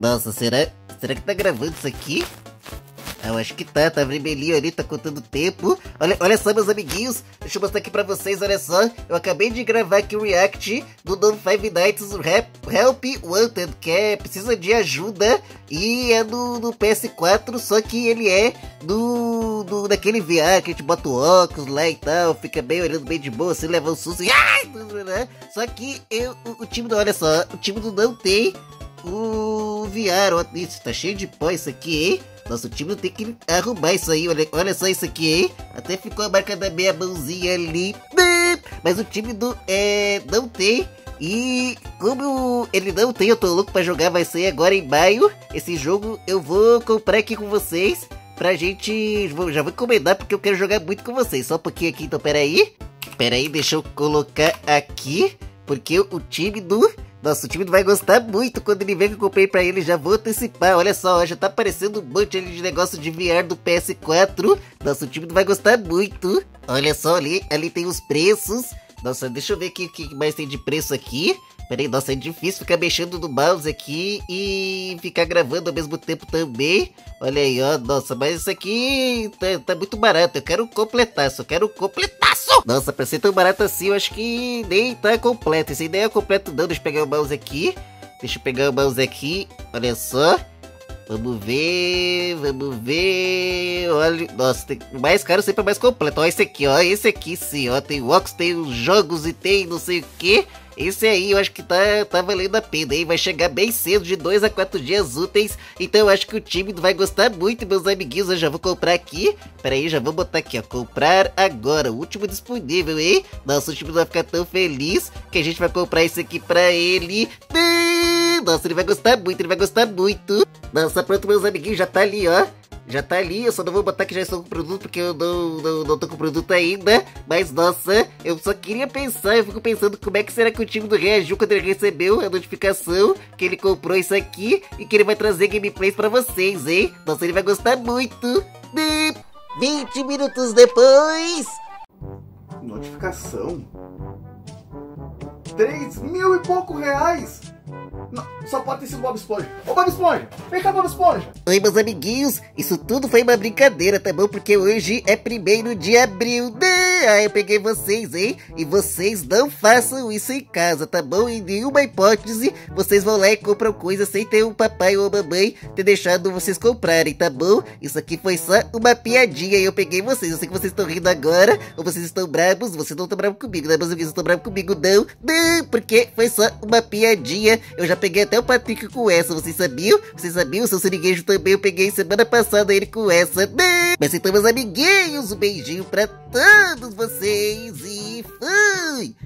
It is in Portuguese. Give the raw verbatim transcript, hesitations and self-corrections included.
Nossa, será, será que tá gravando isso aqui? Ah, eu acho que tá, tá vermelhinho ali, tá contando tempo. Olha, olha só, meus amiguinhos, deixa eu mostrar aqui pra vocês, olha só. Eu acabei de gravar aqui o react do Don Five Nights Help Wanted, que é precisa de ajuda. E é no, no P S quatro, só que ele é do, do daquele V R que a gente bota o óculos lá e tal, fica bem olhando bem de boa, assim, leva um susto e... Ai, só que eu, o, o time do, olha só, o time do não tem o V R, ó, isso, tá cheio de pó isso aqui, hein? Nosso time tem que arrumar isso aí, olha, olha só isso aqui, hein? Até ficou a marca da minha mãozinha ali. Mas o time do é, não tem. E como ele não tem, eu tô louco pra jogar, vai sair agora em maio. Esse jogo eu vou comprar aqui com vocês. Pra gente, já vou encomendar porque eu quero jogar muito com vocês. Só um pouquinho aqui, então peraí. Peraí, deixa eu colocar aqui. Porque o time do... Nossa, o time vai gostar muito quando ele vê que eu comprei pra ele. Já vou antecipar, olha só, ó, já tá aparecendo um monte ali de negócio de V R do P S quatro. Nossa, o time vai gostar muito. Olha só, ali, ali tem os preços. Nossa, deixa eu ver aqui o que mais tem de preço aqui. Peraí, nossa, é difícil ficar mexendo no mouse aqui e ficar gravando ao mesmo tempo também. Olha aí, ó, nossa, mas isso aqui tá, tá muito barato. Eu quero completar, só quero completaço. Nossa, pra ser tão barato assim, eu acho que nem tá completo. Esse aí nem é completo não, deixa eu pegar o mouse aqui. Deixa eu pegar o mouse aqui, olha só. Vamos ver, vamos ver, olha, nossa, tem, o mais caro sempre é mais completo. Ó, esse aqui, ó, esse aqui sim, ó, tem o óculos, tem os jogos e tem não sei o que. Esse aí eu acho que tá, tá valendo a pena, hein? Vai chegar bem cedo, de dois a quatro dias úteis. Então eu acho que o time vai gostar muito, meus amiguinhos. Eu já vou comprar aqui. Pera aí, já vou botar aqui, ó. Comprar agora, o último disponível, hein? Nossa, o time não vai ficar tão feliz que a gente vai comprar esse aqui pra ele. Nossa, ele vai gostar muito, ele vai gostar muito. Nossa, pronto, meus amiguinhos, já tá ali, ó. Já tá ali, eu só não vou botar que já estou com o produto porque eu não, não, não tô com o produto ainda. Mas nossa, eu só queria pensar, eu fico pensando como é que será que o time do reagiu quando ele recebeu a notificação que ele comprou isso aqui e que ele vai trazer gameplays pra vocês, hein? Nossa, ele vai gostar muito. vinte minutos depois. Notificação? Três mil e pouco reais? Não, só pode ter sido Bob Esponja. Ô Bob Esponja, vem cá Bob Esponja. Oi, meus amiguinhos, isso tudo foi uma brincadeira, tá bom? Porque hoje é primeiro de abril. Ah, eu peguei vocês, hein? E vocês não façam isso em casa, tá bom? Em nenhuma hipótese, vocês vão lá e compram coisa sem ter um papai ou mamãe ter deixado vocês comprarem, tá bom? Isso aqui foi só uma piadinha e eu peguei vocês. Eu sei que vocês estão rindo agora, ou vocês estão bravos. Vocês não estão bravos comigo, né, meus amiguinhos? Não estão bravos comigo, não. Não, porque foi só uma piadinha. Eu já peguei até o Patrick com essa, vocês sabiam? Vocês sabiam? O seu siriguejo também eu peguei semana passada ele com essa. Mas então, meus amiguinhos, um beijinho pra todos vocês e fui!